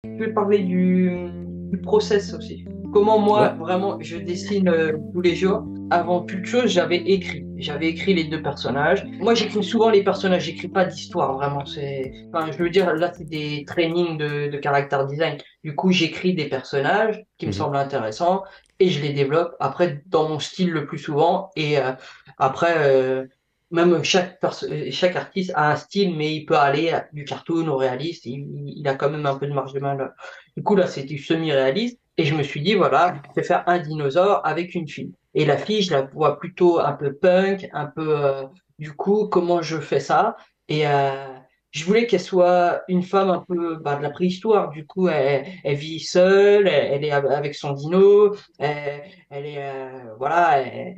Je vais parler du process aussi. Comment moi, Ouais. vraiment, je dessine tous les jours. Avant toute chose, j'avais écrit. J'avais écrit les deux personnages. Moi, j'écris souvent les personnages. J'écris pas d'histoire, vraiment. Enfin, je veux dire, là, c'est des trainings de character design. Du coup, j'écris des personnages qui me Mhm. semblent intéressants et je les développe après dans mon style le plus souvent. Et après, même chaque artiste a un style, mais il peut aller du cartoon au réaliste. Il a quand même un peu de marge de manœuvre. Du coup, là, c'est du semi-réaliste. Et je me suis dit, voilà, je vais faire un dinosaure avec une fille. Et la fille, je la vois plutôt un peu punk, un peu... du coup, comment je fais ça? Et je voulais qu'elle soit une femme un peu de la préhistoire. Du coup, elle vit seule, elle est avec son dino, elle est... voilà,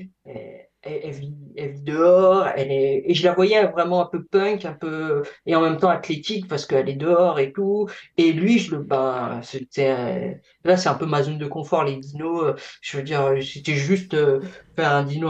elle vit dehors, et je la voyais vraiment un peu punk, un peu, et en même temps athlétique parce qu'elle est dehors et tout. Et lui, c'était, là, c'est un peu ma zone de confort, les dinos. Je veux dire, c'était juste faire un dino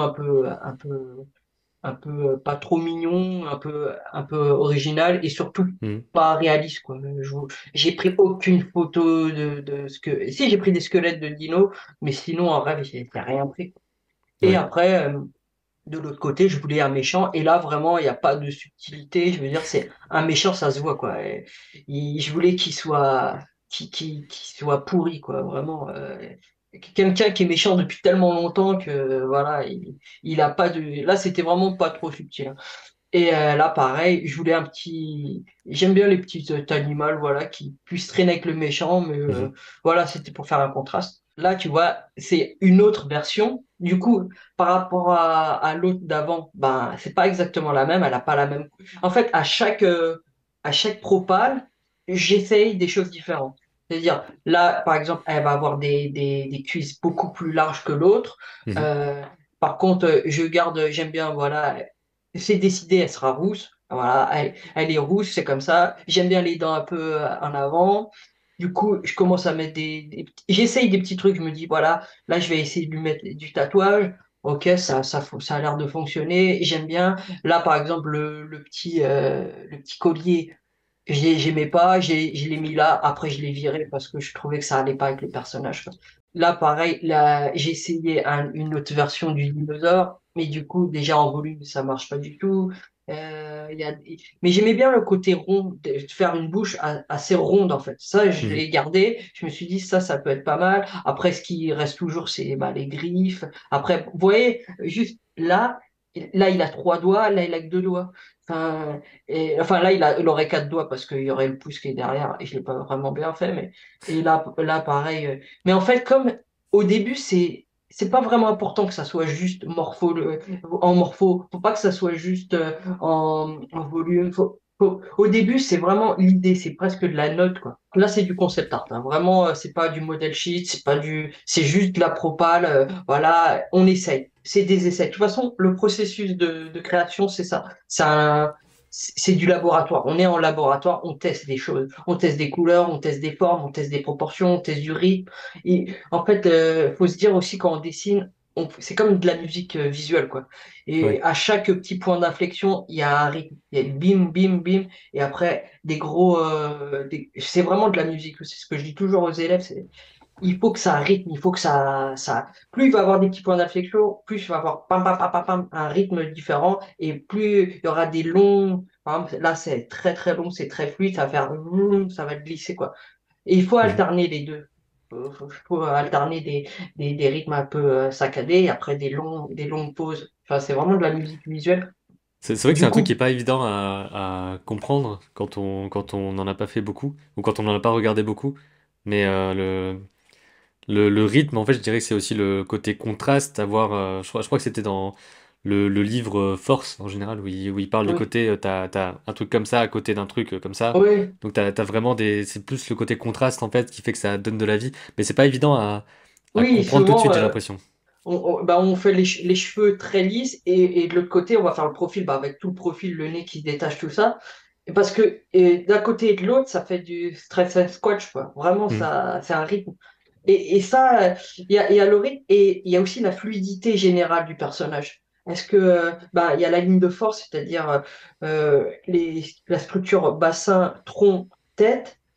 un peu pas trop mignon, un peu original et surtout Mhm. pas réaliste, quoi. J'ai pris aucune photo de ce que, si j'ai pris des squelettes de dinos, mais sinon en rêve, j'ai rien pris. Et Ouais. après, de l'autre côté, je voulais un méchant, et là, vraiment, il n'y a pas de subtilité. Je veux dire, c'est un méchant, ça se voit, quoi. Je voulais qu'il soit pourri, quoi. Vraiment, quelqu'un qui est méchant depuis tellement longtemps que, voilà, il a pas de. Là, c'était vraiment pas trop subtil, hein. Et là, pareil, je voulais un petit. J'aime bien les petits animaux, voilà, qui puissent traîner avec le méchant, mais Mhm. voilà, c'était pour faire un contraste. Là, tu vois, c'est une autre version. Du coup, par rapport à l'autre d'avant, ben, c'est pas exactement la même. Elle a pas la même. En fait, à chaque propale, j'essaye des choses différentes. C'est-à-dire, là, par exemple, elle va avoir des cuisses beaucoup plus larges que l'autre. Mhm. Euh, Par contre, j'aime bien, voilà, c'est décidé, elle sera rousse. Voilà, elle est rousse, c'est comme ça. J'aime bien les dents un peu en avant. Du coup, je commence à mettre j'essaye des petits trucs. Je me dis, voilà, là, je vais essayer de lui mettre du tatouage. Ok, ça a l'air de fonctionner. J'aime bien. Là, par exemple, le petit collier, j'aimais pas. Je l'ai mis là. Après, je l'ai viré parce que je trouvais que ça allait pas avec le personnage. Là, pareil, là, j'ai essayé une autre version du dinosaure, mais du coup, déjà en volume, ça marche pas du tout. Mais j'aimais bien le côté rond, de faire une bouche assez ronde, en fait. Ça, je Mhm. l'ai gardé. Je me suis dit, ça peut être pas mal. Après, ce qui reste toujours, c'est les griffes. Après, vous voyez, juste là, il a trois doigts, là, il a que deux doigts. Enfin, enfin là, il aurait quatre doigts parce qu'il y aurait le pouce qui est derrière, et je l'ai pas vraiment bien fait, mais. Et là, pareil. Mais en fait, comme au début, c'est pas vraiment important que ça soit juste en morpho. Faut pas que ça soit juste en volume. Au début, c'est vraiment l'idée. C'est presque de la note, quoi. Là, c'est du concept art, hein. Vraiment, c'est pas du model sheet. C'est juste de la propale. Voilà, on essaye. C'est des essais. De toute façon, le processus de création, c'est ça. C'est du laboratoire. On est en laboratoire, on teste des choses, on teste des couleurs, on teste des formes, on teste des proportions, on teste du rythme. Et en fait, faut se dire aussi quand on dessine, c'est comme de la musique visuelle, quoi. Et Ouais. à chaque petit point d'inflexion, il y a un rythme. Il y a bim, bim, bim. Et après, c'est vraiment de la musique. C'est ce que je dis toujours aux élèves, il faut que ça rythme, il faut que plus il va avoir des petits points d'inflexion, plus il va avoir pam, pam, pam, pam, pam, un rythme différent, et plus il y aura des longs, par exemple, là c'est très très long, c'est très fluide, ça va faire, ça va glisser, quoi. Et il faut Mhm. alterner les deux. Faut alterner des rythmes un peu saccadés, et après des longues pauses. Enfin, c'est vraiment de la musique visuelle. C'est vrai que c'est Du un truc qui coup, est pas évident à comprendre quand on n'en a pas fait beaucoup ou quand on n'en a pas regardé beaucoup. Mais le rythme, en fait, je dirais que c'est aussi le côté contraste, avoir, je crois que c'était dans le livre Force, en général, où il parle du oui, côté, t'as un truc comme ça à côté d'un truc comme ça. oui, Donc t'as vraiment c'est plus le côté contraste, en fait, qui fait que ça donne de la vie. Mais c'est pas évident à oui, comprendre tout de souvent, suite, j'ai l'impression. on fait les cheveux très lisses, et de l'autre côté, on va faire le profil avec tout le profil, le nez qui se détache, tout ça. Et parce que d'un côté et de l'autre, ça fait du stretch and squash, quoi. Vraiment, Mhm. ça, c'est un rythme. Et ça, il y a le rythme, et il y a aussi la fluidité générale du personnage. Est-ce que, il y a la ligne de force, c'est-à-dire la structure bassin, tronc, tête.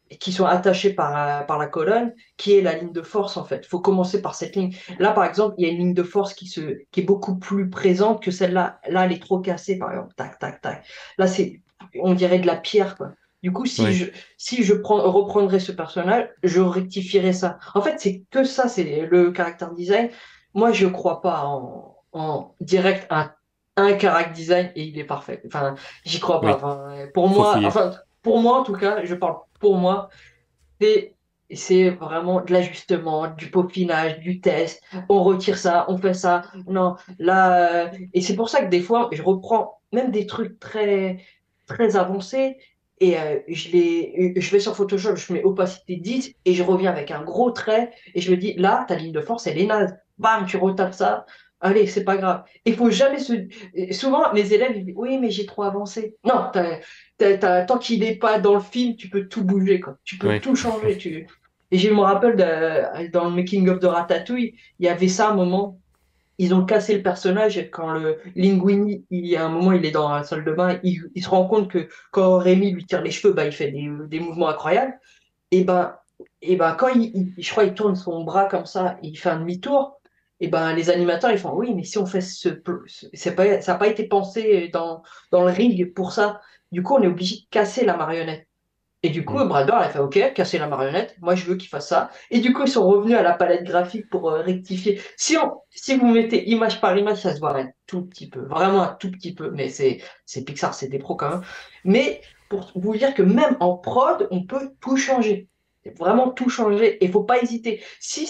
qui sont attachés par la colonne, qui est la ligne de force en fait. Il faut commencer par cette ligne. Là, par exemple, il y a une ligne de force qui est beaucoup plus présente que celle-là. Là, elle est trop cassée, par exemple. Tac, tac, tac. Là, on dirait de la pierre, quoi. Du coup, Ouais, si je reprendrais ce personnage, je rectifierais ça. En fait, c'est que ça, c'est le character design. Moi, je crois pas en direct un character design et il est parfait. Enfin, j'y crois pas. oui, Enfin, faut fouiller. pour moi, en tout cas, je parle pour moi, c'est c'est vraiment de l'ajustement, du peaufinage, du test. On retire ça, on fait ça. Non, là, et c'est pour ça que des fois, je reprends même des trucs très avancés et je vais sur Photoshop, je mets opacité 10 et je reviens avec un gros trait et je me dis, là, ta ligne de force, elle est naze. Bam, tu retapes ça. Allez, c'est pas grave. Il faut jamais se. Souvent, mes élèves, ils disent, oui, mais j'ai trop avancé. Non, tant qu'il n'est pas dans le film, tu peux tout bouger, quoi. Tu peux Ouais, tout changer. Et je me rappelle dans le making of de Ratatouille, il y avait ça un moment. Ils ont cassé le personnage quand le Linguini, il y a un moment, il est dans la salle de bain, il se rend compte que quand Rémi lui tire les cheveux, bah, il fait des mouvements incroyables. Et ben, et ben quand je crois, il tourne son bras comme ça, il fait un demi-tour. Et ben, les animateurs, ils font, oui, mais si on fait ça n'a pas été pensé dans le ring pour ça. Du coup, on est obligé de casser la marionnette. Et du coup, mm, Brad Bird a fait OK, casser la marionnette. Moi, je veux qu'il fasse ça. Et du coup, ils sont revenus à la palette graphique pour rectifier. Si vous mettez image par image, ça se voit un tout petit peu, vraiment un tout petit peu. Mais c'est Pixar, c'est des pros quand même. Mais pour vous dire que même en prod, on peut tout changer. Vraiment tout changer. Et faut pas hésiter. Si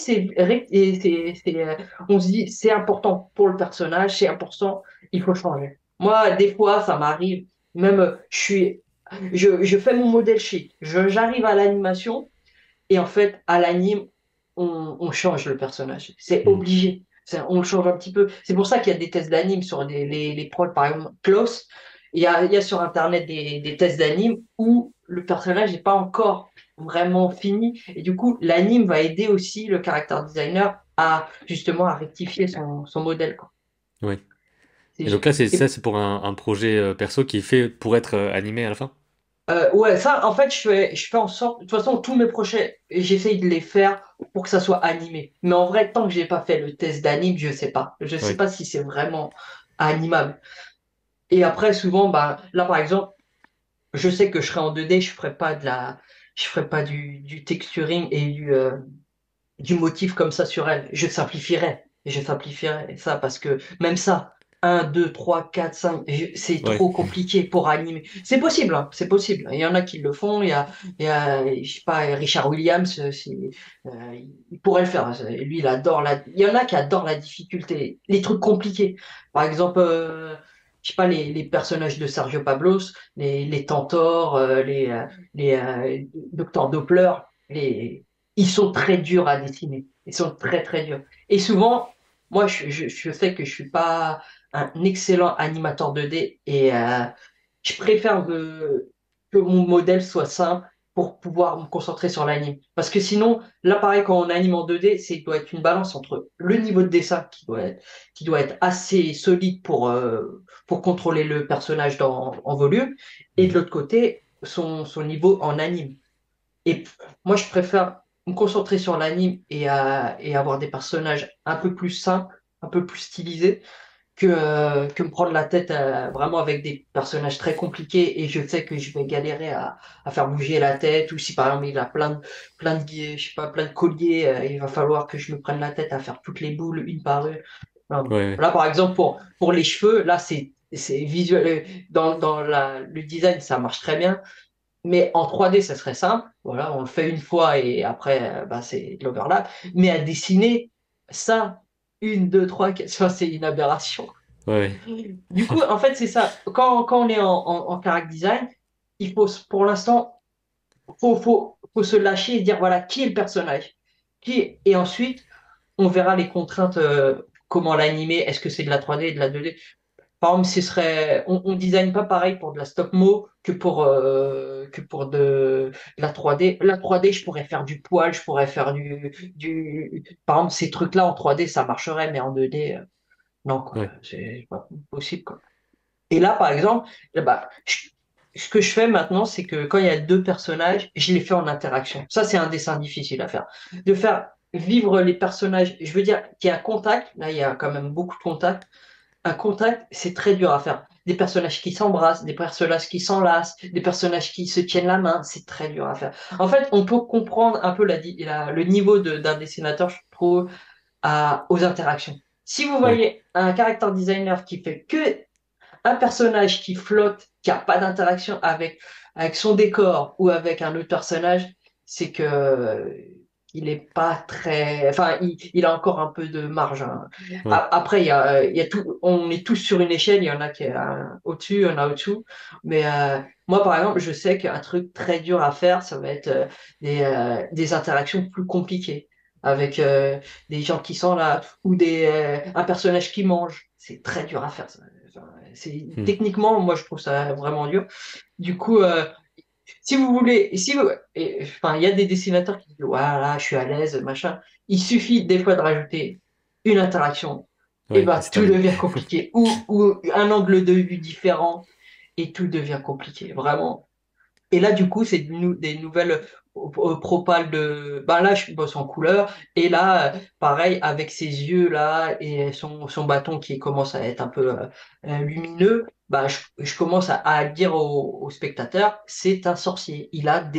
on se dit c'est important pour le personnage, c'est important, il faut changer. Moi, des fois, ça m'arrive. Même, je fais mon modèle sheet, j'arrive à l'animation et en fait, à l'anime, on change le personnage. C'est mm. obligé. On le change un petit peu. C'est pour ça qu'il y a des tests d'anime sur les prods, par exemple, Klaus. Il y a sur Internet des tests d'anime où le personnage n'est pas encore vraiment fini. Et du coup, l'anime va aider aussi le character designer à justement à rectifier son modèle, quoi. Ouais. Et C'est- donc là, et c'est pour un projet perso qui est fait pour être animé à la fin? Ouais, ça, en fait, je fais en sorte, de toute façon, tous mes projets, j'essaye de les faire pour que ça soit animé. Mais en vrai, tant que j'ai pas fait le test d'anime, je sais pas. Je sais Ouais, pas si c'est vraiment animable. Et après, souvent, bah, là, par exemple, je sais que je serai en 2D, je ferai pas du texturing et du motif comme ça sur elle. Je simplifierais ça parce que même ça, un 2 3 4 5 c'est ouais, trop compliqué pour animer. C'est possible, hein, c'est possible. Il y en a qui le font. Il y a je sais pas, Richard Williams, il pourrait le faire. Lui, il adore il y en a qui adorent la difficulté, les trucs compliqués. Par exemple, je sais pas, les personnages de Sergio Pablos, les Tentors, Docteur Doppler, ils sont très durs à dessiner. Ils sont très durs. Et souvent, moi, je sais que je suis pas un excellent animateur 2D et je préfère que mon modèle soit simple pour pouvoir me concentrer sur l'anime. Parce que sinon, là, pareil, quand on anime en 2D, il doit être une balance entre le niveau de dessin qui doit être assez solide pour contrôler le personnage en volume et de mhm, l'autre côté, son niveau en anime. Et moi, je préfère me concentrer sur l'anime et avoir des personnages un peu plus simples, un peu plus stylisés, que me prendre la tête vraiment avec des personnages très compliqués et je sais que je vais galérer à faire bouger la tête ou si par exemple il a je sais pas, plein de colliers, il va falloir que je me prenne la tête à faire toutes les boules une par une. Non. ouais, ouais, Là, par exemple, pour les cheveux, là, c'est visuel. Le design, ça marche très bien. Mais en 3D, ça serait simple. Voilà, on le fait une fois et après, bah, c'est de l'overlap. Mais à dessiner, ça, une, deux, trois, quatre, ça, c'est une aberration. ouais, Du coup, en fait, c'est ça. Quand on est en character design, il faut, pour l'instant, faut se lâcher et dire, voilà, qui est le personnage? Et ensuite, on verra les contraintes, comment l'animer. Est-ce que c'est de la 3D, de la 2D? Par exemple, on design pas pareil pour de la stop mo que pour de la 3D. La 3D, je pourrais faire du poil, je pourrais faire par exemple, ces trucs-là en 3D, ça marcherait, mais en 2D, non, quoi. ouais, C'est pas possible, quoi. Et là, par exemple, bah, ce que je fais maintenant, c'est que quand il y a deux personnages, je les fais en interaction. Ça, c'est un dessin difficile à faire. De faire vivre les personnages, je veux dire qu'il y a un contact, là, il y a quand même beaucoup de contact. Un contact, c'est très dur à faire. Des personnages qui s'embrassent, des personnages qui s'enlacent, des personnages qui se tiennent la main, c'est très dur à faire. En fait, on peut comprendre un peu le niveau d'un dessinateur, je trouve, aux interactions. Si vous Ouais. voyez un character designer qui fait que un personnage qui flotte, qui n'a pas d'interaction avec son décor ou avec un autre personnage, c'est que il est pas très, enfin, il a encore un peu de marge, hein. Ouais. Après, il y a tout, on est tous sur une échelle, il y en a qui est au-dessus, il y en a au-dessous. Mais moi, par exemple, je sais qu'un truc très dur à faire, ça va être des interactions plus compliquées avec des gens qui sont là ou un personnage qui mange. C'est très dur à faire, ça. Enfin, Hmm. techniquement, moi, je trouve ça vraiment dur. Du coup, si vous voulez, si vous, enfin, il y a des dessinateurs qui disent, voilà, je suis à l'aise, machin. Il suffit des fois de rajouter une interaction, et Ouais, et ben c'est tout terminé. devient compliqué. Ou un angle de vue différent, et tout devient compliqué, vraiment. Et là, du coup, c'est des nouvelles propales de. Ben là, je bosse en couleur. Et là, pareil, avec ses yeux là et son bâton qui commence à être un peu lumineux, bah, je commence à dire au spectateur, c'est un sorcier.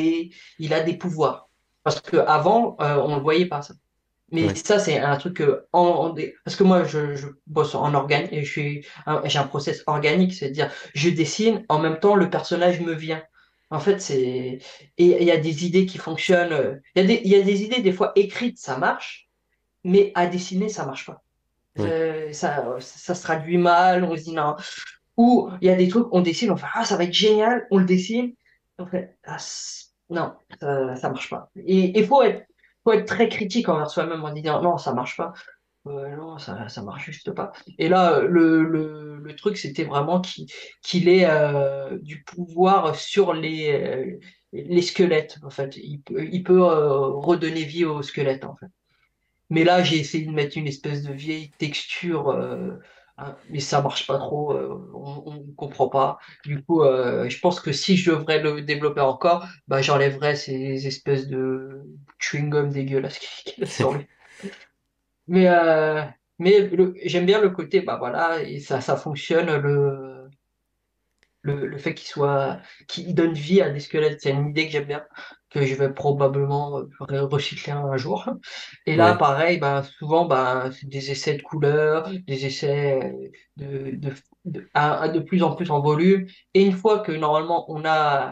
Il a des pouvoirs. Parce qu'avant, on ne le voyait pas, ça. Mais Ouais. ça, c'est un truc parce que moi, je bosse en organique et j'ai un process organique, c'est-à-dire je dessine, en même temps, le personnage me vient. En fait, et il y a des idées qui fonctionnent. Il y a des idées, des fois, écrites, ça marche, mais à dessiner, ça marche pas. Ouais. Ça se traduit mal, on se dit non. Ou il y a des trucs, on dessine, on fait, ah, ça va être génial, on le dessine. On fait, ah, non, ça marche pas. Et faut être très critique envers soi-même en disant, non, ça marche pas. Non, ça marche juste pas. Et là, le truc, c'était vraiment qu'il ait du pouvoir sur les squelettes, en fait. Il peut redonner vie aux squelettes, en fait. Mais là, j'ai essayé de mettre une espèce de vieille texture, hein, mais ça marche pas trop, on ne comprend pas. Du coup, je pense que si je devrais le développer encore, bah, j'enlèverais ces espèces de chewing-gum dégueulasses qu'il a sur lui. Mais, j'aime bien le côté, bah voilà, et ça fonctionne, le fait qu'il donne vie à des squelettes, c'est une idée que j'aime bien, que je vais probablement recycler un jour. Et là, Ouais. pareil, ben, souvent, ben, c'est des essais de couleurs, des essais de plus en plus en volume. Et une fois que normalement on a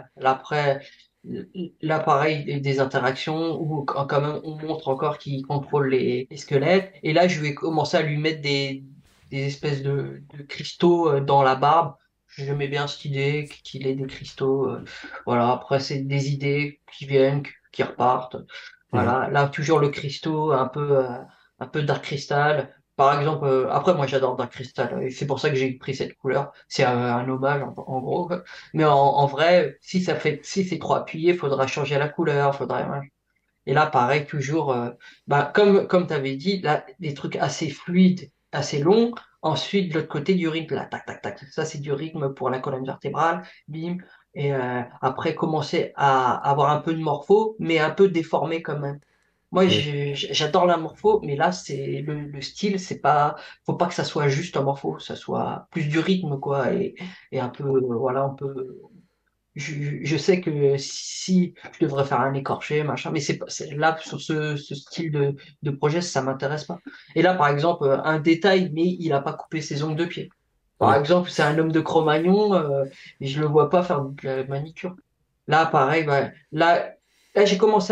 l'appareil des interactions, ou quand même on montre encore qui contrôle les squelettes, et là, je vais commencer à lui mettre des espèces de cristaux dans la barbe. J'aimais bien cette idée qu'il ait des cristaux. Voilà, après, c'est des idées qui viennent, qui repartent. Mhm. Voilà, là, toujours le cristaux, un peu Dark Crystal. Par exemple, après, moi, j'adore Dark Crystal. Et c'est pour ça que j'ai pris cette couleur. C'est un hommage, en gros. Mais en vrai, si c'est trop appuyé, il faudra changer la couleur, faudra. Et là, pareil, toujours, bah, comme tu avais dit, là, des trucs assez fluides, assez longs. Ensuite, de l'autre côté, du rythme, là, tac, tac, tac. Ça, c'est du rythme pour la colonne vertébrale, bim. Et après, commencer à avoir un peu de morpho, mais un peu déformé quand même. Moi, Ouais. j'adore la morpho, mais là, c'est le style, c'est pas, faut pas que ça soit juste un morpho, ça soit plus du rythme, quoi, et un peu, voilà, un peu je sais que si je devrais faire un écorché, machin, mais là, sur ce style de projet, ça m'intéresse pas. Et là, par exemple, un détail, mais il a pas coupé ses ongles de pied. Par Ouais. exemple, c'est un homme de Cro-Magnon, et je le vois pas faire de la manicure. Là, pareil, bah, là j'ai commencé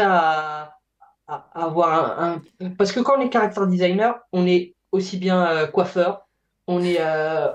à avoir parce que quand on est character designer, on est aussi bien coiffeur, on est,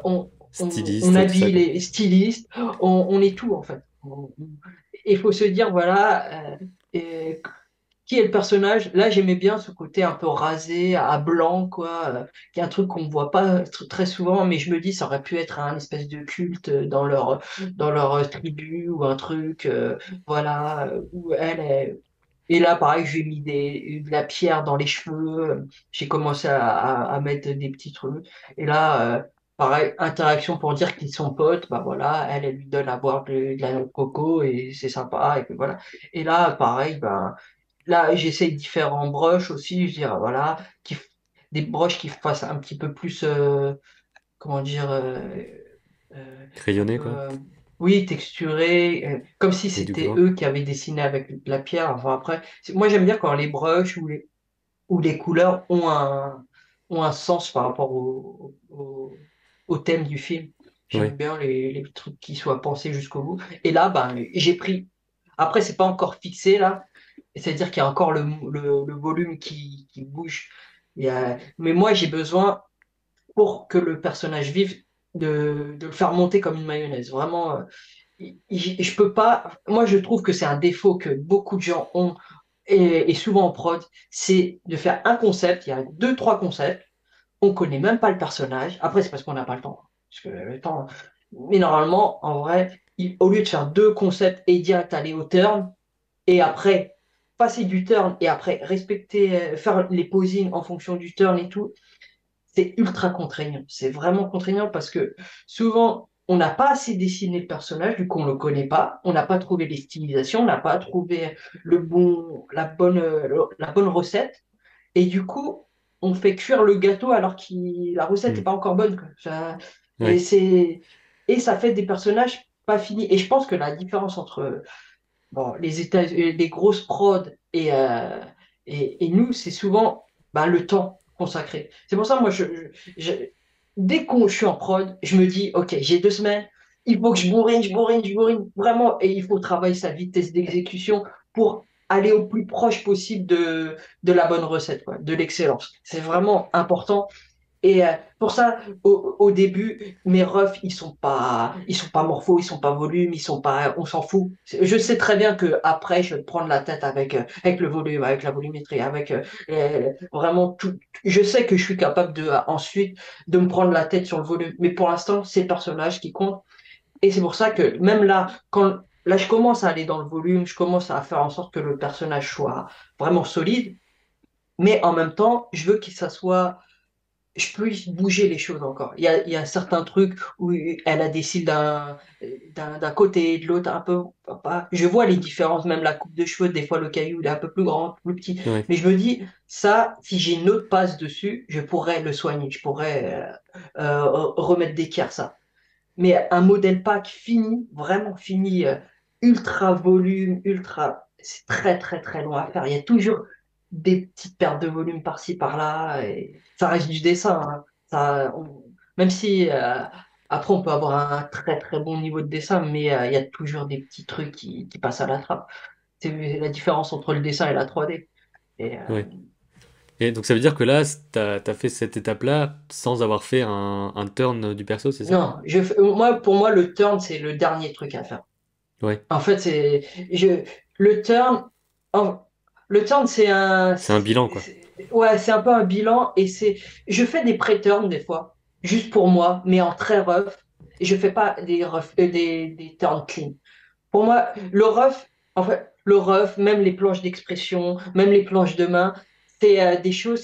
on Styliste, tout ça, habille quoi. les stylistes, on est tout en fait. Il faut se dire, voilà, et qui est le personnage? Là, j'aimais bien ce côté un peu rasé, à blanc, quoi, qui est un truc qu'on ne voit pas très souvent, mais je me dis, ça aurait pu être un espèce de culte dans leur tribu ou un truc, voilà, où elle est. Et là, pareil, j'ai mis de la pierre dans les cheveux, j'ai commencé à mettre des petits trucs. Et là, pareil, interaction pour dire qu'ils sont potes, bah voilà, elle lui donne à boire de la noix de coco et c'est sympa, et puis voilà. Et là, pareil, ben, là, j'essaye différents brushes aussi, je dirais, voilà, des brushes qui fassent un petit peu plus, comment dire, un Crayonné, peu, quoi. oui, texturé, comme si Avec du c'était gras. eux qui avaient dessiné avec de la pierre. Enfin, après, moi, j'aime bien quand les brushes ou les couleurs ont un sens par rapport au thème du film. J'aime Ouais. bien les trucs qui soient pensés jusqu'au bout. Et là, ben, j'ai pris. Après, c'est pas encore fixé, là. C'est-à-dire qu'il y a encore le volume qui bouge. Mais moi, j'ai besoin pour que le personnage vive, de le faire monter comme une mayonnaise. Vraiment, je peux pas. Moi, je trouve que c'est un défaut que beaucoup de gens ont, et souvent en prod, c'est de faire un concept. Il y a deux, trois concepts. On connaît même pas le personnage. Après, c'est parce qu'on n'a pas le temps. Parce que le temps. Mais normalement, en vrai, au lieu de faire deux concepts et direct aller au turn, et après passer du turn et après respecter, faire les posings en fonction du turn et tout, c'est ultra contraignant. C'est vraiment contraignant parce que souvent, on n'a pas assez dessiné le personnage, vu qu'on ne le connaît pas. On n'a pas trouvé les stylisations, on n'a pas trouvé la bonne recette. Et du coup, on fait cuire le gâteau alors que la recette n'est Hmm. pas encore bonne, quoi. Et Ouais. et ça fait des personnages pas finis. Et je pense que la différence entre bon, les grosses prods et nous, c'est souvent bah, le temps consacré. C'est pour ça, moi, dès que je suis en prod, je me dis, OK, j'ai 2 semaines, il faut que je bourrine, vraiment, et il faut travailler sa vitesse d'exécution pour aller au plus proche possible de la bonne recette, quoi, de l'excellence. C'est vraiment important. Et pour ça, au début, mes refs, ils sont pas morphos, ils sont pas volumes, ils sont pas, on s'en fout. Je sais très bien que après, je vais me prendre la tête avec le volume, avec la volumétrie, avec vraiment tout. Je sais que je suis capable de ensuite de me prendre la tête sur le volume. Mais pour l'instant, c'est le personnage qui compte. Et c'est pour ça que même là, là, je commence à aller dans le volume, je commence à faire en sorte que le personnage soit vraiment solide. Mais en même temps, je veux que ça soit je peux y bouger les choses encore. Il y a certains trucs où elle a des cils d'un côté, de l'autre un peu. Je vois les différences, même la coupe de cheveux, des fois le caillou il est un peu plus grand, plus petit. Ouais. Mais je me dis, ça, si j'ai une autre passe dessus, je pourrais le soigner, je pourrais remettre d'équerre ça. Mais un modèle pack fini, vraiment fini, ultra volume, ultra, c'est très très très long à faire. Il y a toujours des petites pertes de volume par-ci par-là, et ça reste du dessin, hein. Même si après on peut avoir un très très bon niveau de dessin, mais il y a toujours des petits trucs qui passent à la trappe. C'est la différence entre le dessin et la 3D. Et, Ouais. Et donc ça veut dire que là, t'as fait cette étape-là sans avoir fait un turn du perso, c'est ça? non, pour moi, le turn, c'est le dernier truc à faire. Ouais. En fait, le turn, en- le turn, C'est un bilan, quoi. ouais, c'est un peu un bilan et je fais des pré-turns des fois, juste pour moi, mais en très rough. Et je fais pas des turns clean. Pour moi, le rough, en fait, le rough, même les planches d'expression, même les planches de main, c'est des choses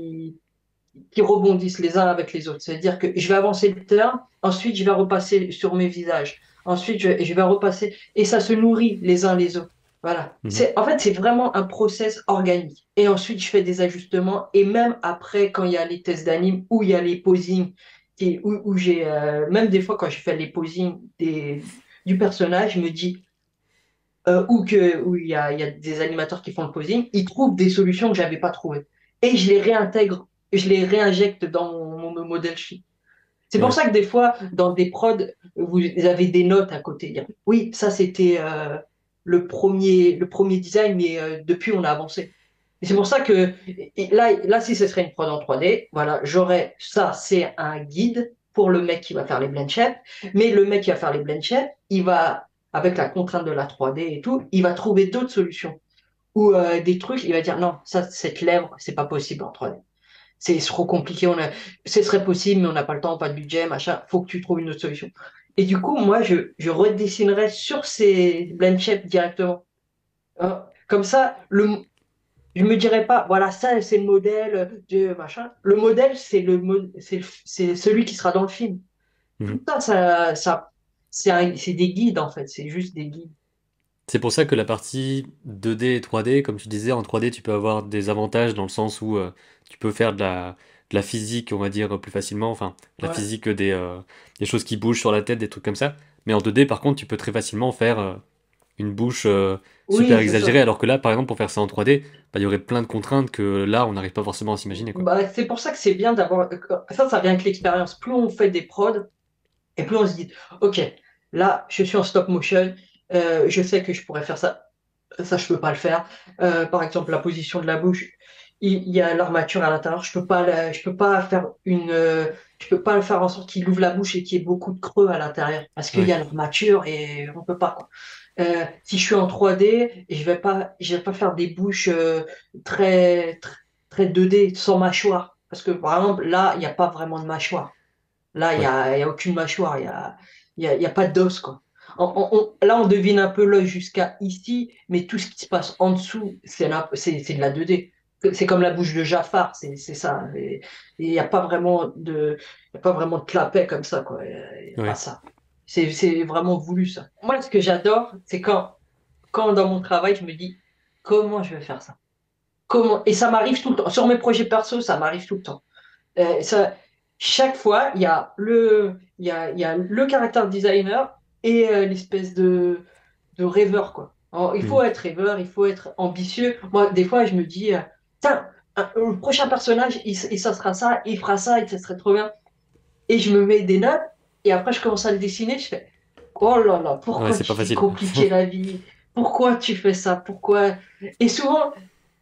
qui rebondissent les uns avec les autres. C'est-à-dire que je vais avancer le turn, ensuite je vais repasser sur mes visages, ensuite je vais repasser, et ça se nourrit les uns les autres. Voilà. Mhm. En fait, c'est vraiment un process organique. Et ensuite, je fais des ajustements. Et même après, quand il y a les tests d'anime, où il y a les posings, où j'ai, même des fois, quand je fais les posings du personnage, je me dis, où il y a des animateurs qui font le posing, ils trouvent des solutions que j'avais pas trouvées. Et je les réintègre, je les réinjecte dans mon modèle sheet. C'est pour Ouais. ça que des fois, dans des prods, vous avez des notes à côté. Dire, oui, ça c'était le premier design, mais depuis on a avancé. Et c'est pour ça que là, si ce serait une prod en 3D, voilà, j'aurais ça, c'est un guide pour le mec qui va faire les blend shapes. Mais le mec qui va faire les blend shapes, il va, avec la contrainte de la 3D et tout, il va trouver d'autres solutions. Ou des trucs, il va dire non, ça, cette lèvre, c'est pas possible en 3D. C'est trop compliqué, ce serait possible, mais on n'a pas le temps, pas de budget, machin, faut que tu trouves une autre solution. Et du coup, moi, je redessinerai sur ces blend shapes directement. Comme ça, Je me dirais pas, voilà, ça, c'est le modèle de machin. Le modèle, c'est celui qui sera dans le film. Tout Mhm. c'est des guides, en fait. C'est juste des guides. C'est pour ça que la partie 2D et 3D, comme tu disais, en 3D, tu peux avoir des avantages dans le sens où tu peux faire de la physique, on va dire, plus facilement, enfin, de la Ouais. physique des choses qui bougent sur la tête, des trucs comme ça. Mais en 2D, par contre, tu peux très facilement faire une bouche super Oui, c'est exagérée, ça. alors que là, par exemple, pour faire ça en 3D, bah, il y aurait plein de contraintes que là, on n'arrive pas forcément à s'imaginer, quoi. Bah, c'est pour ça que c'est bien d'avoir. Ça vient avec l'expérience. Plus on fait des prods, et plus on se dit, OK, là, je suis en stop motion, je sais que je pourrais faire ça. Ça, je peux pas le faire. Par exemple, la position de la bouche, il y a l'armature à l'intérieur. Je peux pas faire je peux pas faire en sorte qu'il ouvre la bouche et qu'il y ait beaucoup de creux à l'intérieur parce qu'il y Ouais, a l'armature et on peut pas, quoi. Si je suis en 3D, je vais pas faire des bouches très, très, très 2D sans mâchoire parce que par exemple là, il n'y a pas vraiment de mâchoire. Là, ouais, il y a aucune mâchoire, il y a pas d'os, quoi. Là, on devine un peu l'œil jusqu'à ici, mais tout ce qui se passe en dessous, c'est de la 2D. C'est comme la bouche de Jafar, c'est ça. Et il n'y a pas vraiment il y a pas vraiment de clapet comme ça, quoi. Il y a pas ouais. ça. C'est vraiment voulu, ça. Moi, ce que j'adore, c'est quand dans mon travail, je me dis, comment je vais faire ça? Comment? Et ça m'arrive tout le temps. Sur mes projets perso, ça m'arrive tout le temps. Ça, chaque fois, il y a le caractère designer et l'espèce de rêveur, quoi. Alors, il faut Mhm. être rêveur, il faut être ambitieux. Moi, des fois, je me dis, tiens, le prochain personnage, ça sera ça, il fera ça, et ça serait trop bien. Et je me mets des notes, et après, je commence à le dessiner, je fais, oh là là, Ouais, pourquoi c'est tu pas fais facile. compliquer la vie? Pourquoi tu fais ça? Pourquoi? Et souvent,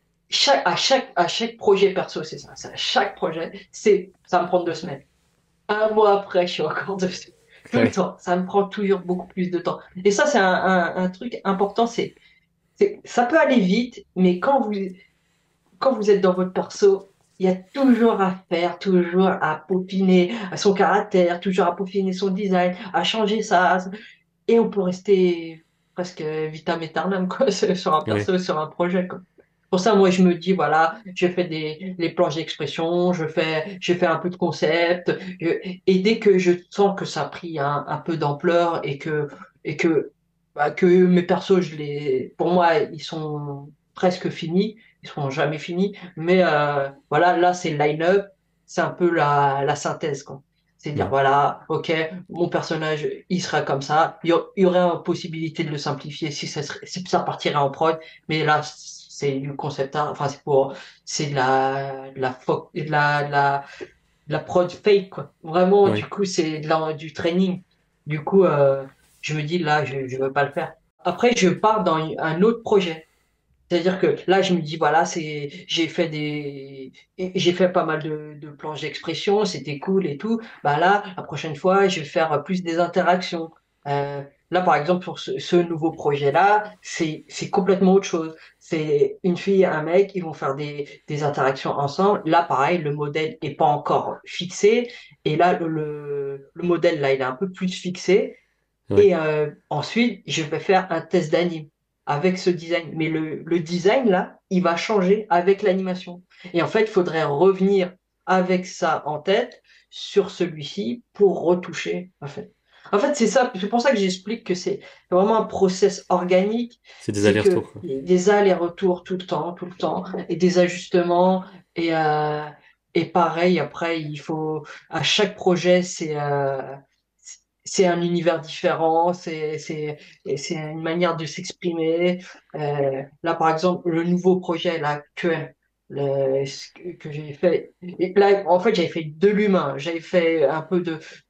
à chaque projet perso, c'est ça. Chaque projet, ça me prend 2 semaines. Un mois après, je suis encore dessus. Tout le Ouais. temps. Ça me prend toujours beaucoup plus de temps. Et ça, c'est un truc important. Ça peut aller vite, mais quand vous êtes dans votre perso, il y a toujours à faire, toujours à peaufiner son caractère, toujours à peaufiner son design, à changer ça. Et on peut rester presque vitam aeternam, quoi, sur un Ouais. perso, sur un projet, quoi. Pour ça, moi, je me dis, voilà, je fais les planches d'expression, je fais un peu de concept, et dès que je sens que ça a pris un peu d'ampleur et que mes persos, pour moi, ils sont presque finis, ils seront jamais finis, mais voilà, là, c'est le line-up, c'est un peu la synthèse, quoi. C'est dire, Mhm. voilà, ok, mon personnage, il sera comme ça, il y aurait une possibilité de le simplifier si ça partirait en prod, mais là, c'est du concept art, enfin, c'est de la prod fake, quoi. Vraiment, du Ouais. coup, c'est du training. Du coup, je me dis, là, je veux pas le faire. Après, je pars dans un autre projet. C'est-à-dire que là, je me dis, voilà, j'ai fait pas mal de planches d'expression, c'était cool et tout. Bah là, la prochaine fois, je vais faire plus des interactions. Euh, Là, par exemple, pour ce nouveau projet-là, c'est complètement autre chose. C'est une fille et un mec, ils vont faire des interactions ensemble. Là, pareil, le modèle est pas encore fixé. Et là, le modèle, là, il est un peu plus fixé. Ouais. Et ensuite, je vais faire un test d'anime avec ce design. Mais le design, là, il va changer avec l'animation. Et en fait, il faudrait revenir avec ça en tête sur celui-ci pour retoucher, en fait, c'est ça, c'est pour ça que j'explique que c'est vraiment un process organique. C'est des C'est que allers-retours, quoi. il y a des allers-retours tout le temps, et des ajustements. Et, euh, et pareil, après, à chaque projet, c'est un univers différent, et c'est une manière de s'exprimer. Là, par exemple, le nouveau projet là, actuel que j'ai fait, et là, en fait, j'avais fait de l'humain, j'avais fait un peu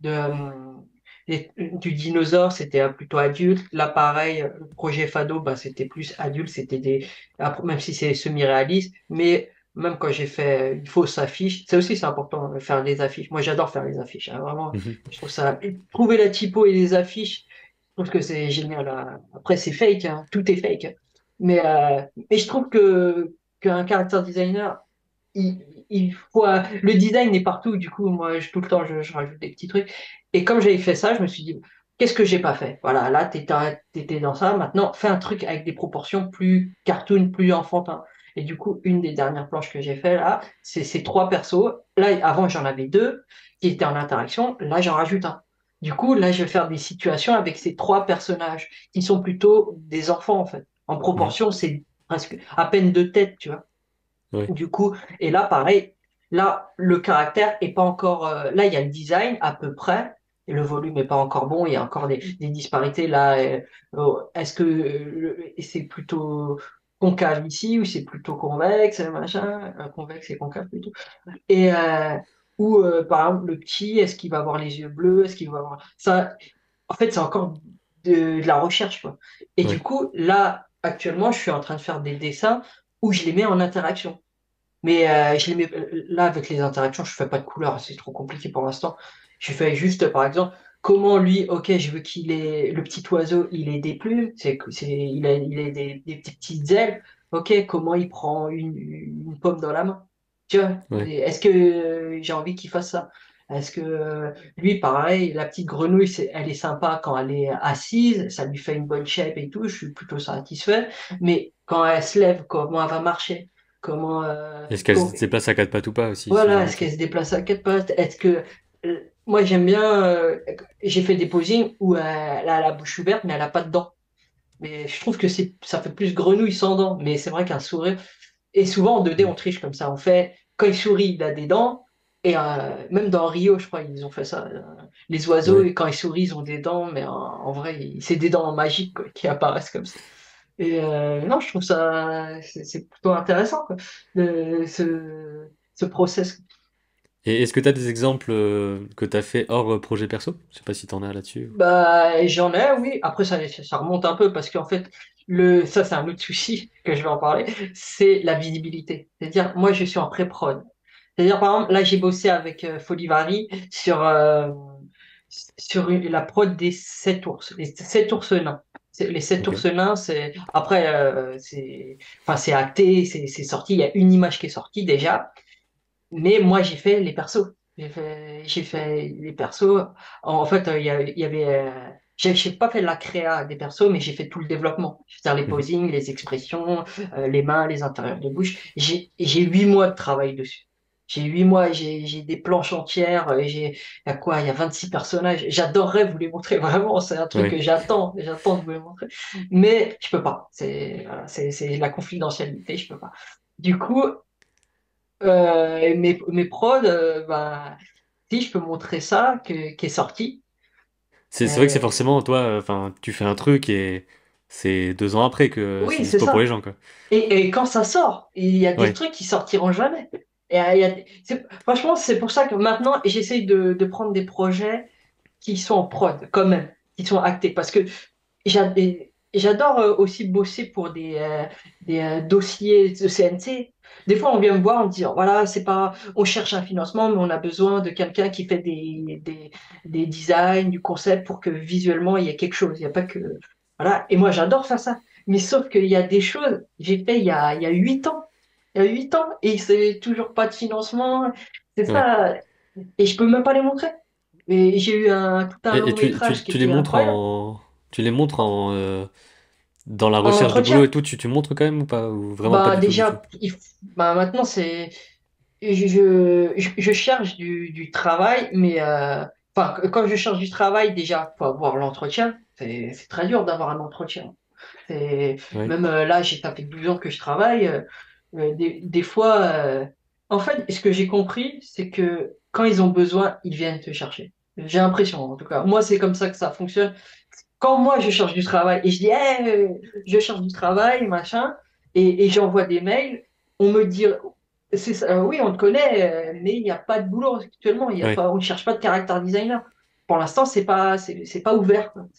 du dinosaure, c'était plutôt adulte. Là, pareil, le projet Fado, bah, c'était plus adulte, même si c'est semi-réaliste, mais même quand j'ai fait une fausse affiche, ça aussi c'est important de faire des affiches. Moi, j'adore faire les affiches, hein, vraiment. Mhm. Je trouve ça, trouver la typo et les affiches, je trouve que c'est génial, hein. Après, c'est fake, hein, tout est fake, hein. Mais je trouve qu'un character designer, le design est partout. Du coup, moi, tout le temps, je rajoute des petits trucs. Et comme j'avais fait ça, je me suis dit, qu'est-ce que j'ai pas fait? Voilà, là, t'étais dans ça. Maintenant, fais un truc avec des proportions plus cartoon, plus enfantin. Et du coup, une des dernières planches que j'ai fait là, c'est ces trois persos. Là, avant, j'en avais deux qui étaient en interaction. Là, j'en rajoute un. Du coup, là, je vais faire des situations avec ces trois personnages qui sont plutôt des enfants, en fait. En Mhm. proportion, c'est presque à peine deux têtes, tu vois. Ouais. Du coup, et là, pareil, là, le caractère est pas encore. Là, il y a le design à peu près, et le volume est pas encore bon. Il y a encore des disparités. Là, est-ce que c'est plutôt concave ici ou c'est plutôt convexe, machin, convexe et concave plutôt. Et ou par exemple le petit, est-ce qu'il va avoir les yeux bleus, est-ce qu'il va avoir ça. En fait, c'est encore de la recherche, quoi. Et du Ouais. coup, là, actuellement, je suis en train de faire des dessins où je les mets en interaction. Mais je les mets, là, avec les interactions, je fais pas de couleur, c'est trop compliqué pour l'instant. Je fais juste, par exemple, comment lui, ok, je veux qu'il ait, le petit oiseau, il ait des plumes, il a des petites ailes. Ok, comment il prend une pomme dans la main? Tu vois, Ouais. est-ce que j'ai envie qu'il fasse ça? Est-ce que lui, pareil, la petite grenouille, elle est sympa quand elle est assise, ça lui fait une bonne shape et tout, je suis plutôt satisfait. Mais quand elle se lève, comment elle va marcher? Comment, Est-ce qu'elle se déplace à quatre pattes ou pas aussi, ce voilà, genre de est-ce qu'elle choses? se déplace à quatre pattes? Est-ce que moi j'aime bien, j'ai fait des posings où elle a la bouche ouverte mais elle a pas de dents. Mais je trouve que ça fait plus grenouille sans dents. Mais c'est vrai qu'un sourire. Et souvent en 2D Mhm. on triche comme ça. On fait quand il sourit il a des dents. Et même dans Rio je crois ils ont fait ça. Les oiseaux Ouais. et quand ils sourient ils ont des dents, mais en vrai c'est des dents magiques quoi, qui apparaissent comme ça. Et non, je trouve ça c'est plutôt intéressant quoi, ce process. Et est-ce que tu as des exemples que tu as fait hors projet perso? Je sais pas si tu en as là-dessus. Bah, j'en ai, oui. Après, ça remonte un peu parce qu'en fait, ça, c'est un autre souci que je vais en parler, c'est la visibilité. C'est-à-dire, moi, je suis en pré-prod. C'est-à-dire, par exemple, là, j'ai bossé avec Folivari sur la prod des sept ours, les sept ours nains. Les sept Ok. ours nains, après, enfin, c'est acté, c'est sorti. Il y a une image qui est sortie déjà. Mais moi, j'ai fait les persos. J'ai fait les persos. En fait, il y avait. J'ai pas fait la créa des persos, mais j'ai fait tout le développement. C'est-à-dire les Mhm. posings, les expressions, les mains, les intérieurs de bouche. J'ai 8 mois de travail dessus. J'ai 8 mois, j'ai des planches entières. Il y a quoi? Il y a 26 personnages. J'adorerais vous les montrer. Vraiment, c'est un truc que Ouais. j'attends de vous les montrer. Mais je peux pas. Voilà, c'est la confidentialité, je peux pas. Du coup, et mes prods, bah, si je peux montrer ça qui est sorti. C'est vrai que c'est Euh, forcément, toi, enfin, tu fais un truc et c'est 2 ans après que c'est oui, c'est dispo pour les ça. gens, quoi. Et quand ça sort, il y a des Ouais. trucs qui sortiront jamais. Et, franchement, c'est pour ça que maintenant, j'essaye de prendre des projets qui sont en prod, quand même, qui sont actés. Parce que j'adore aussi bosser pour des dossiers de CNC. Des fois, on vient me voir, on me dit, voilà, c'est pas, on cherche un financement, mais on a besoin de quelqu'un qui fait des designs, du concept pour que visuellement, il y ait quelque chose. Il n'y a pas que, voilà. Et moi, j'adore faire ça. Mais sauf qu'il y a des choses, j'ai fait il y a 8 ans. Il y a 8 ans, et c'est toujours pas de financement. C'est Ouais. ça. Et je peux même pas les montrer. Et j'ai eu tout un long Et métrage qui tu les était montres incroyable. en, tu les montres en, dans la En recherche de boulot et entretien, tout, tu montres quand même ou pas? Ou vraiment pas bah du tout, du tout? déjà, bah maintenant c'est, je cherche du travail, mais enfin quand je cherche du travail, déjà faut avoir l'entretien. C'est très dur d'avoir un entretien. C'est Ouais. même là, ça fait 12 ans que je travaille. Des fois, en fait, ce que j'ai compris, c'est que quand ils ont besoin, ils viennent te chercher. J'ai l'impression, en tout cas. Moi, c'est comme ça que ça fonctionne. Quand moi, je cherche du travail et je dis, hey, je cherche du travail, machin, et j'envoie des mails, on me dit, oui, on te connaît, mais il n'y a pas de boulot actuellement. Il y a Ouais. pas, on ne cherche pas de character designer. Pour l'instant, c'est pas ouvert, quoi.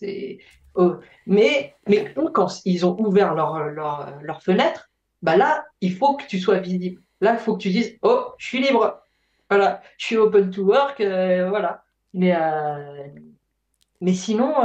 Mais eux, quand ils ont ouvert leur fenêtre, bah là, il faut que tu sois visible. Là, il faut que tu dises, oh, je suis libre. Voilà, je suis open to work, voilà. Mais, euh, mais sinon,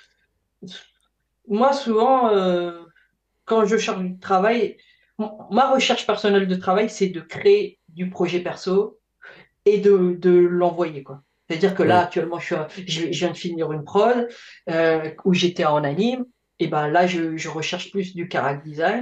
moi, souvent, quand je cherche du travail, ma recherche personnelle de travail, c'est de créer du projet perso et de l'envoyer, quoi. C'est-à-dire que là, Ouais. actuellement, je viens de finir une prod où j'étais en anime, et ben là, je recherche plus du character design,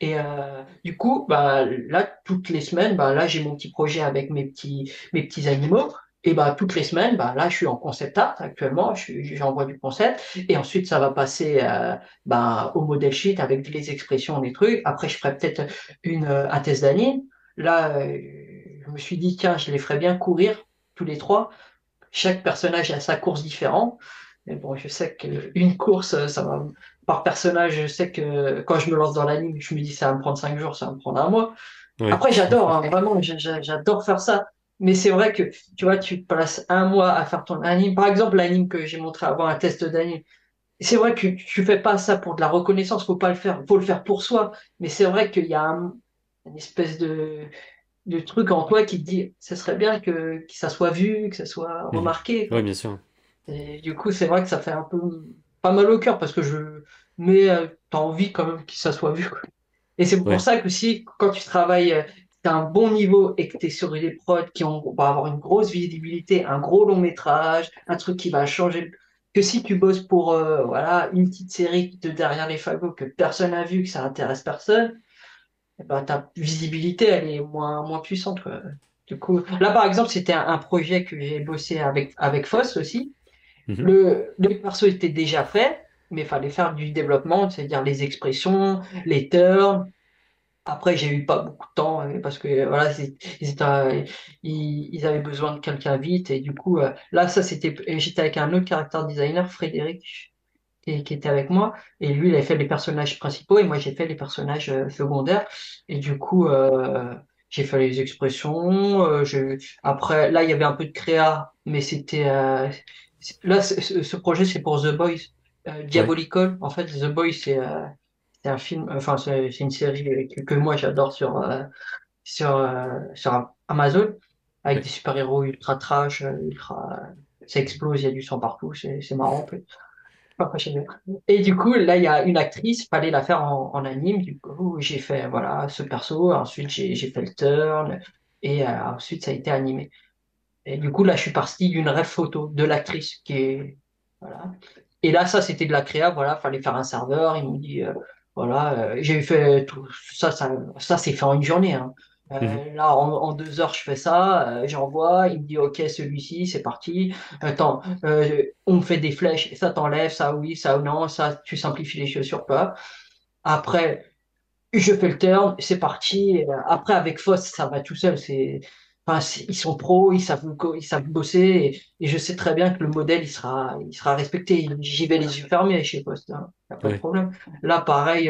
Et du coup, bah, là, toutes les semaines, bah, là, j'ai mon petit projet avec mes petits animaux. Et bah, toutes les semaines, bah, là, je suis en concept art actuellement. J'envoie du concept. Et ensuite, ça va passer bah, au model sheet avec les expressions, des trucs. Après, je ferai peut-être un test d'anime. Là, je me suis dit, tiens, je les ferais bien courir tous les trois. Chaque personnage a sa course différente. Mais bon, je sais qu'une course, ça va, par personnage, je sais que quand je me lance dans l'anime, je me dis ça va me prendre 5 jours, ça va me prendre un mois. Ouais, Après, j'adore, hein, vraiment, j'adore faire ça. Mais c'est vrai que, tu vois, tu passes un mois à faire ton anime. Par exemple, l'anime que j'ai montré avant, un test d'anime. C'est vrai que tu fais pas ça pour de la reconnaissance, faut pas le faire, faut le faire pour soi. Mais c'est vrai qu'il y a une espèce de truc en toi qui te dit, ce serait bien que ça soit vu, que ça soit mhm. remarqué, Ouais, quoi. bien sûr. Et du coup, c'est vrai que ça fait un peu pas mal au cœur parce que mais t'as envie quand même que ça soit vu, quoi. Et c'est pour Ouais, ça que si, quand tu travailles, t'as un bon niveau et que t'es sur des prods vont avoir une grosse visibilité, un gros long métrage, un truc qui va changer, que si tu bosses pour, voilà, une petite série de derrière les fagots que personne n'a vu, que ça intéresse personne, eh ben, ta visibilité, elle est moins puissante, quoi. Du coup, là, par exemple, c'était un projet que j'ai bossé avec Foss aussi. mhm. Le perso était déjà fait, mais il fallait faire du développement, c'est-à-dire les expressions, les turns. Après, j'ai eu pas beaucoup de temps parce que voilà, ils avaient besoin de quelqu'un vite. Et du coup, là, j'étais avec un autre character designer, Frédéric, qui était avec moi. Et lui, il avait fait les personnages principaux et moi, j'ai fait les personnages secondaires. Et du coup, j'ai fait les expressions. Après, là, il y avait un peu de créa, mais là, ce projet, c'est pour The Boys. Ouais, Diabolical. En fait, The Boys, c'est un film, enfin, c'est une série que moi, j'adore sur Amazon, avec ouais, des super-héros ultra trash, ça explose, il y a du sang partout, c'est marrant. Enfin, j'aime bien. Et du coup, là, il y a une actrice, fallait la faire en anime. Du coup, j'ai fait voilà ce perso. Ensuite, j'ai fait le turn. Et ensuite, ça a été animé. Et du coup, là, je suis parti d'une rêve photo de l'actrice qui est. Voilà. Et là, ça, c'était de la créa. Voilà, fallait faire un serveur. Ils m'ont dit, voilà, j'ai fait tout ça c'est fait en une journée, hein. mhm. Là, en 2 heures, je fais ça, j'envoie, il me dit, OK, celui-ci, c'est parti. Attends, on me fait des flèches, ça t'enlève, ça oui, ça non, ça, tu simplifies les choses pas. Après, je fais le turn, c'est parti. Après, avec Foss, ça va tout seul. Enfin, ils sont pros, ils savent bosser. Et je sais très bien que le modèle, il sera respecté. J'y vais les yeux fermés chez Foss, hein. Y a pas de Ouais, problème. Là, pareil,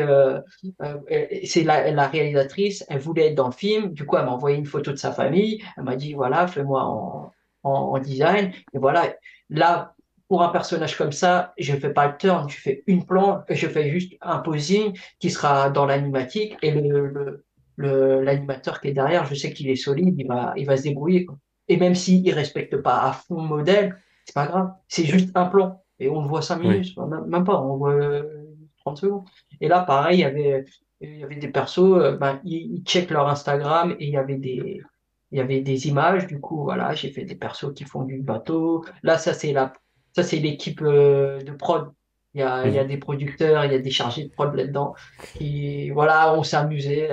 c'est la réalisatrice. Elle voulait être dans le film. Du coup, elle m'a envoyé une photo de sa famille. Elle m'a dit, voilà, fais-moi en design. Et voilà. Là, pour un personnage comme ça, je fais pas le turn. Je fais une plan, je fais juste un posing qui sera dans l'animatique et l'animateur qui est derrière, je sais qu'il est solide, il va se débrouiller, quoi. Et même s'il ne respecte pas à fond le modèle, c'est pas grave. C'est juste un plan. Et on le voit 5 ouais, minutes, même pas, on le voit 30 secondes. Et là, pareil, il y avait des persos, ben, ils checkent leur Instagram et il y avait des images. Du coup, voilà, j'ai fait des persos qui font du bateau. Là, ça, c'est l'équipe de prod. Il y a mhm. des producteurs, il y a des chargés de prod là-dedans voilà, on s'est amusé.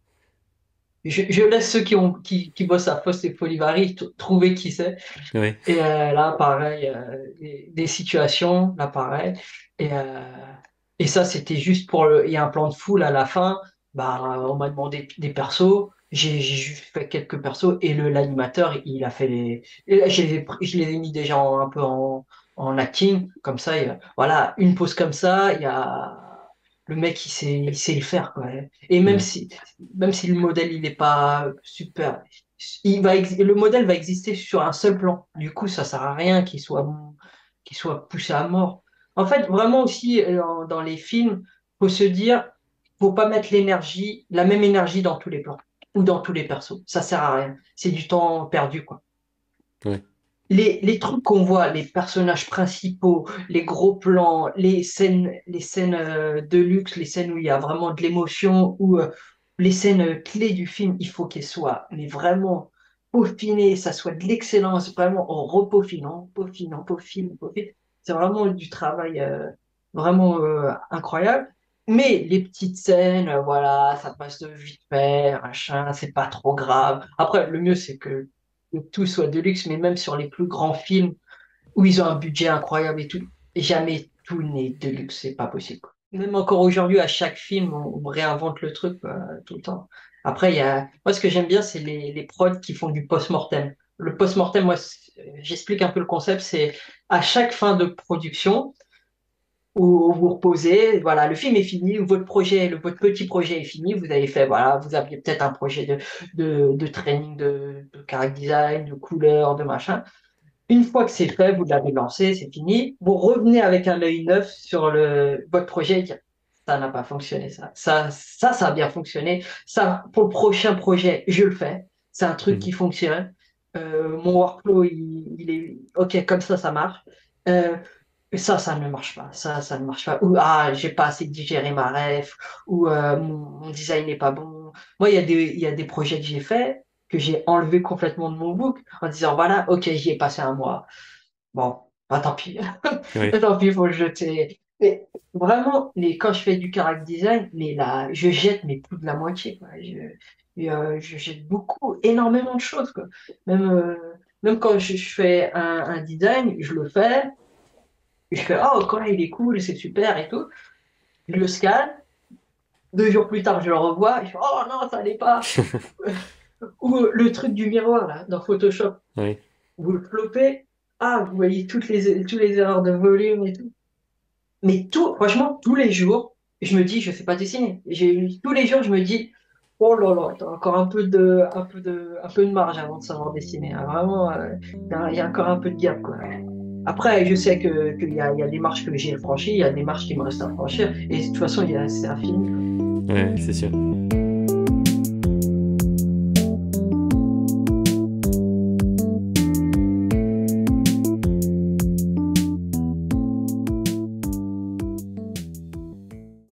Je laisse ceux qui bossent à Post et Polyvary trouver qui c'est. Ouais, Et là, pareil, des situations, là, pareil. Et, ça, c'était juste il y a un plan de foule à la fin. Bah, on m'a demandé des persos. J'ai juste fait quelques persos et l'animateur, il a fait et là, je les ai mis déjà un peu en acting. Comme ça, voilà, une pause comme ça, il y a le mec, il sait le faire, quoi. Et même mhm. si, même si le modèle, il n'est pas super, le modèle va exister sur un seul plan. Du coup, ça sert à rien qu'il soit poussé à mort. En fait, vraiment aussi, dans les films, faut se dire, faut pas mettre la même énergie dans tous les plans ou dans tous les persos. Ça sert à rien. C'est du temps perdu, quoi. Ouais, Les trucs qu'on voit, les personnages principaux, les gros plans, les scènes de luxe, les scènes où il y a vraiment de l'émotion, ou les scènes clés du film, il faut qu'elles soient mais vraiment peaufinées, ça soit de l'excellence, vraiment en repaufinant, peaufinant, peaufine, peaufine. C'est vraiment du travail vraiment incroyable. Mais les petites scènes, voilà, ça passe de vite fait, machin, c'est pas trop grave. Après, le mieux, c'est que tout soit de luxe, mais même sur les plus grands films où ils ont un budget incroyable et tout, jamais tout n'est de luxe, c'est pas possible, quoi. Même encore aujourd'hui, à chaque film, on réinvente le truc, tout le temps. Après, moi, ce que j'aime bien, c'est les prods qui font du post-mortem. Le post-mortem, moi, j'explique un peu le concept, c'est à chaque fin de production, où vous reposez, voilà, le film est fini, votre projet, votre petit projet est fini, vous avez fait, voilà, vous aviez peut-être un projet de training, de character design, de couleur, de machin. Une fois que c'est fait, vous l'avez lancé, c'est fini, vous revenez avec un œil neuf sur votre projet et dire, ça n'a pas fonctionné, ça a bien fonctionné, ça, pour le prochain projet, je le fais, c'est un truc Mhm. qui fonctionne. Mon workflow, il est OK, comme ça marche. Euh, ça ne marche pas. Ça ne marche pas. Ou, j'ai pas assez digéré ma ref. Ou, mon design n'est pas bon. Moi, il y a des projets que j'ai faits, que j'ai enlevés complètement de mon book, en disant, voilà, OK, j'y ai passé un mois. Bon, bah, tant pis. Oui. Tant pis, il faut le jeter. Mais vraiment, quand je fais du character design, mais là, je jette, mais plus de la moitié, quoi. Je jette beaucoup, énormément de choses, quoi. Même, même quand je fais un design, je le fais. Je fais, oh, quoi, il est cool, c'est super et tout. Je le scanne. 2 jours plus tard, je le revois. Je fais, oh non, ça n'allait pas. Ou le truc du miroir, là, dans Photoshop. Oui. Vous le flopez. Vous voyez toutes les erreurs de volume et tout. Mais tout, franchement, tous les jours, je me dis, je sais pas dessiner. Tous les jours, je me dis, oh là là, t'as encore un peu de marge avant de savoir dessiner, hein. Vraiment, il y a encore un peu de gap, quoi. Après, je sais qu'il y a des marches que j'ai franchies, il y a des marches qui me restent à franchir. Et de toute façon, c'est infini, quoi. Ouais, c'est sûr.